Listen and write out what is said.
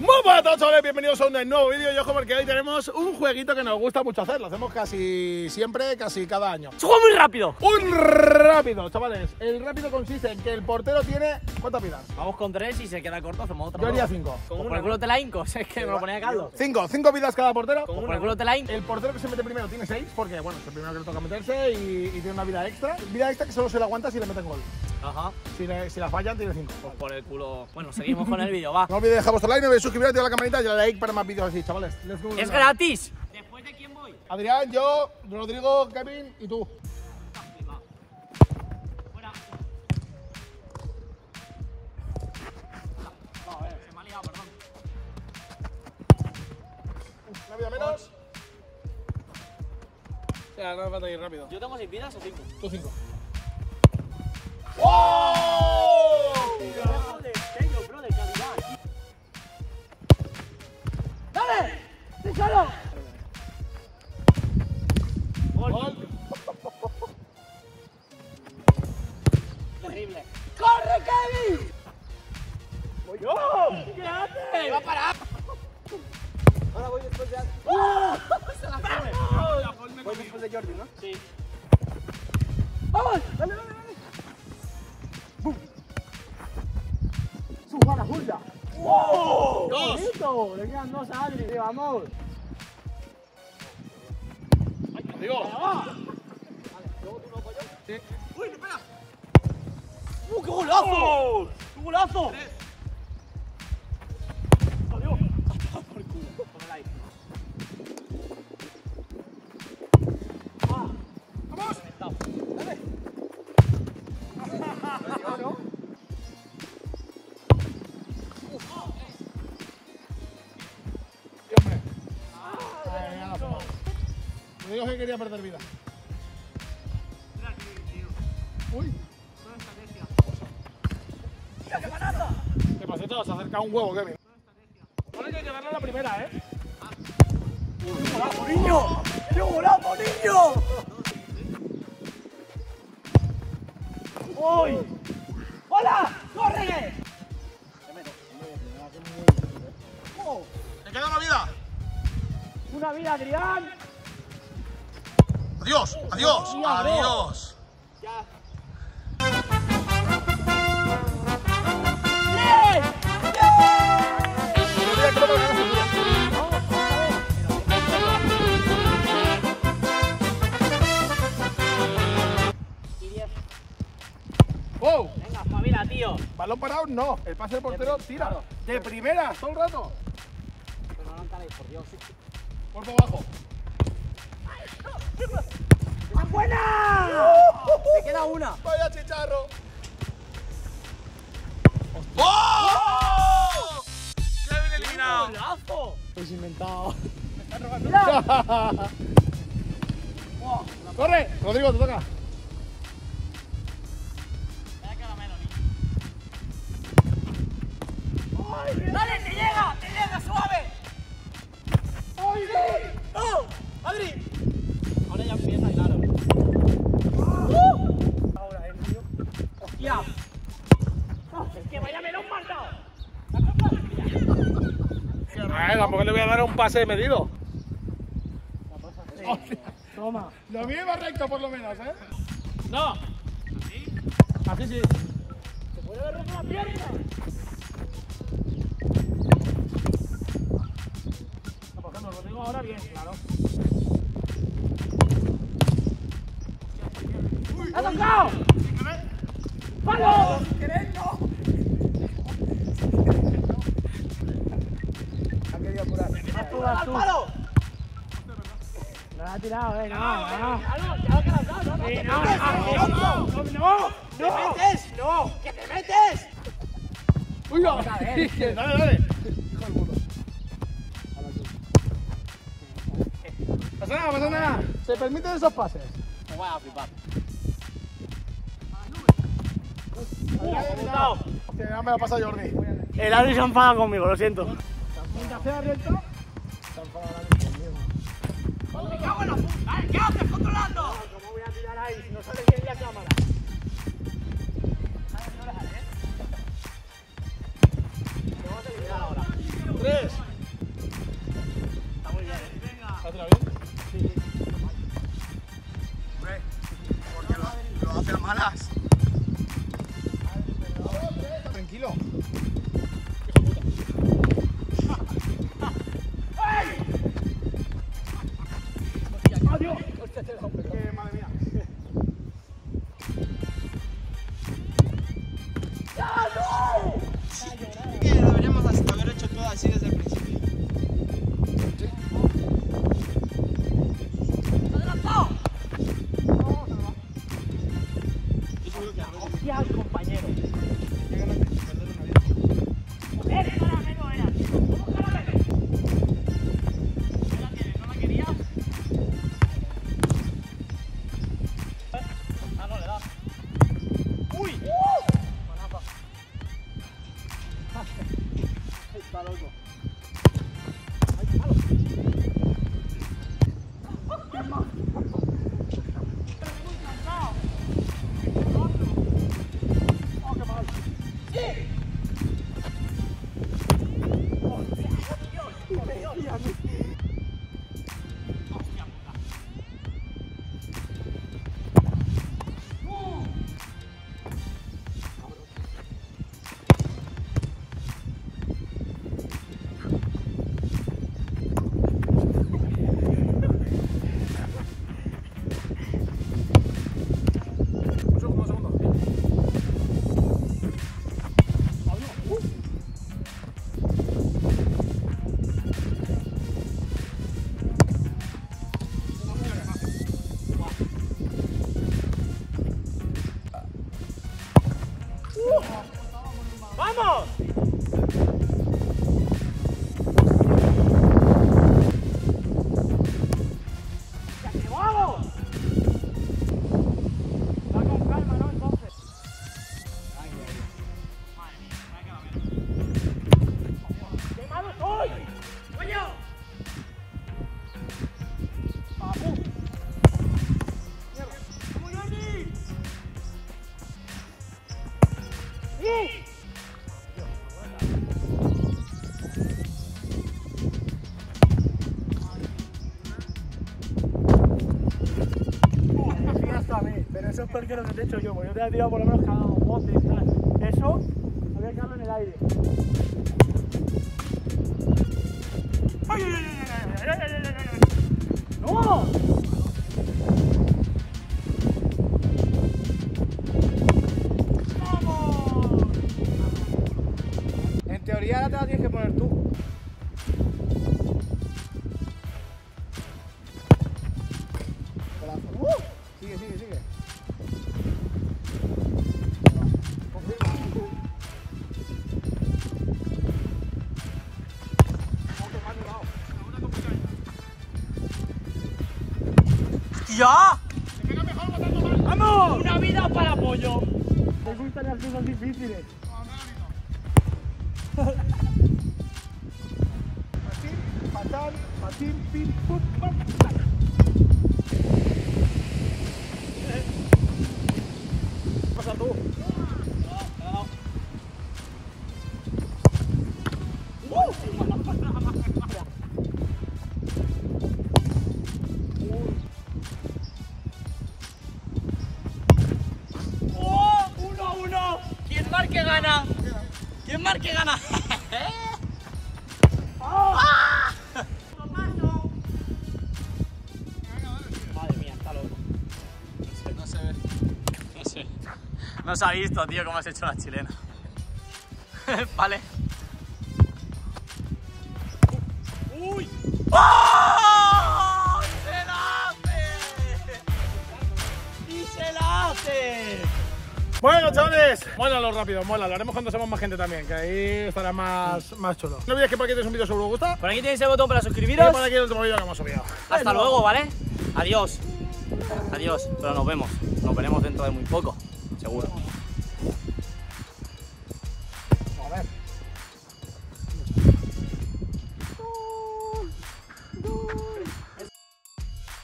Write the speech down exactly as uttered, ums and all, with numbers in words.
Muy buenas a todos, chavales, bienvenidos a un nuevo vídeo. Yo, como que hoy tenemos un jueguito que nos gusta mucho hacer. Lo hacemos casi siempre, casi cada año. ¡Se juega muy rápido! Un rápido, chavales. El rápido consiste en que el portero tiene... ¿Cuántas vidas? Vamos con tres y se queda corto, hacemos otra. Yo haría cinco. Con por el culo te la hinco, es que me lo ponía caldo. Cinco, cinco vidas cada portero. Con por el culo te la hinco. El portero que se mete primero tiene seis, porque bueno, es el primero que le toca meterse y, y tiene una vida extra. Vida extra que solo se la aguanta si le meten gol. Ajá. Si, le, si la fallan, tiene cinco. Pues por el culo. Bueno, seguimos con el vídeo, va. No olvidéis dejar vuestro like, no olvidéis suscribiros, activar la campanita y darle like para más vídeos así, chavales. ¡Es gratis! ¿Después de quién voy? Adrián, yo, Rodrigo, Kevin y tú. Fuera. A ver, se me ha liado, perdón. Una vida menos. Ya, no me falta ir rápido. ¿Yo tengo seis vidas o cinco? Tú cinco. ¡Oh! De sello, bro, de calidad. ¡Dale! ¡Déjalo! ¡Gol! Gol. Terrible. ¡Corre, Kevin! ¡Voy yo! ¿Qué haces? ¡Va a parar! Ahora voy después de... ¡Oh! ¡Se la come! Voy después de Jordi, ¿no? Sí. ¡Vamos! ¡Dale, dale, dale! ¡Bum! ¡Su jala, jula! ¡Wow! Dos. ¡Bonito! Le quedan dos a Adri, vamos. Digo. Sí. ¡Uy, espera! ¡Uh, qué golazo! ¡Qué golazo! ¡Adiós! Por culo. Ponela ahí. ¡Ah! ¡Vamos! ¡Dale! Sí, hombre. Ay, ya la has tomado. Me digo que quería perder vida. Uy. ¿Qué pasa? Te vas a acercar un huevo, Kevin. Pone que hay que darle a la primera, ¿eh? ¡Qué golazo, niño! ¡Qué golazo, niño! ¡Uy! ¡Hola! ¡Corre! Oh, ¿te queda una vida? ¡Una vida, Adrián! Adiós, adiós, Oh, ya, adiós. ¡Ya! ¡Bien! Mira, creo que ganas el día. Y diez. ¡Wow! Venga, espabila, tío. Balón parado, no. El pase del portero tira. Claro. De primera, todo el rato. Pero no lo encaréis, por Dios. Cuerpo abajo. ¡Esa es buena! ¡Me queda una! Vaya chicharro. ¡Oh! Kevin eliminado. ¡Golazo! Pues inventado. Corre, Rodrigo, te toca. ¡Dale, te llega! ¡Te llega, suave! ¡Ay, sí! ¡No! ¡Adri! Ahora ya empieza, claro. ¡Uh! Ahora, ¿eh, tío? ¡Hostia! ¡Oh, es que vaya melón mandado! Eh, tampoco le voy a dar un pase medido. Toma. Lo mío iba recto, por lo menos, ¿eh? ¡No! Así sí. ¡Se puede haber roto la pierna! Por ejemplo, lo digo ahora bien, claro. ¡Ha tocado! ¡Palo! Ha querido apurar. ¡Haz tú, haz tú! ¡Palo! No la ha tirado, eh. No, no. Sí, no, no, no, no, ¡te metes! ¡No! ¡Que te metes! ¡Uy, no! Dale, dale. Hijo del puto. Pasa nada, pasa nada. Se permiten esos pases. Me voy a flipar. Cuidado. Que ya me la pasa Jordi. El Adri se enfada conmigo, lo siento. Comunicación abierta. ¡Me cago en la puta! ¿Qué haces controlando? ¿Cómo voy a tirar ahí si no sale bien la cámara? ¿Sabes? No dejaré, ¿eh? Te vamos a eliminar ahora. tres. Está muy bien, ¿eh? Venga. ¿Has tirado bien? Sí, sí. Hombre, porque lo, lo hace a malas. Tranquilo. ¡Adiós! ¡Hostia, te he dado, perdón! Eh, madre mía. Que deberíamos haber hecho todo así desde el principio. ¡Adelantado! Yo seguro que Arroyo ¡Hostia, al compañero! llega a perder una vida. ¡Joder, caramelo era! ¿Cómo caramelo? ¿Qué la tienes? ¿No la querías? Ah, no, le das. ¡Uy! Manaza. Está loco. ¡Ay, malo! ¡Qué mal! Estoy muy cansado. ¡Oh, qué mal! ¡Sí! Un segundo, un segundo. ¡Vamos! ¡Ya que vamos! Va con calma, ¿no? Entonces. Ay, ay, ay. Madre mía, me ha quedado bien. ¡Qué malo soy! ¡Coño! ¡Apu! ¡Mierda! ¡Vamos, Jordi! ¡Sí! Pero eso es porque lo que te he hecho yo, porque yo te he tirado por lo menos cada bote y tal. Eso había que darlo en el aire. ¡Ay, ay, ay, ay, ay, ay, ay, ay, ay! ¡No! ¡Vamos! En teoría ahora te la tienes que poner tú. Uh, sigue, sigue, sigue. ¡Ya! Se pega mejor matando mal. ¡Vamos! ¡Una vida para pollo! Me gustan las cosas difíciles. Patín, patán, patín, pim, pum, pam. Pasa tú. ¡Oh! ¡Uno, uno! ¿Quién marque gana? ¿Quién marque gana? ¡Ah! Madre mía, está loco. No se ve. No sé. No se ha visto, tío, cómo has hecho la chilena. Vale. ¡Uy! ¡Oh! ¡Y se la hace! ¡Y se la hace! Bueno, chavales, muélanlo rápido, muélanlo. Lo haremos cuando seamos más gente también, que ahí estará más, más chulo. No olvides que por aquí tenéis un vídeo seguro que os gusta. Por aquí tenéis el botón para Y suscribiros. por aquí el último vídeo que hemos subido. Hasta luego, ¿vale? Adiós. Adiós. Pero nos vemos. Nos veremos dentro de muy poco. Seguro.